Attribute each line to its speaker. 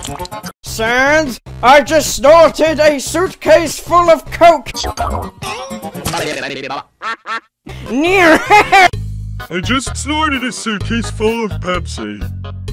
Speaker 1: SANS, I just snorted a suitcase full of coke!
Speaker 2: I just snorted a suitcase full of Pepsi.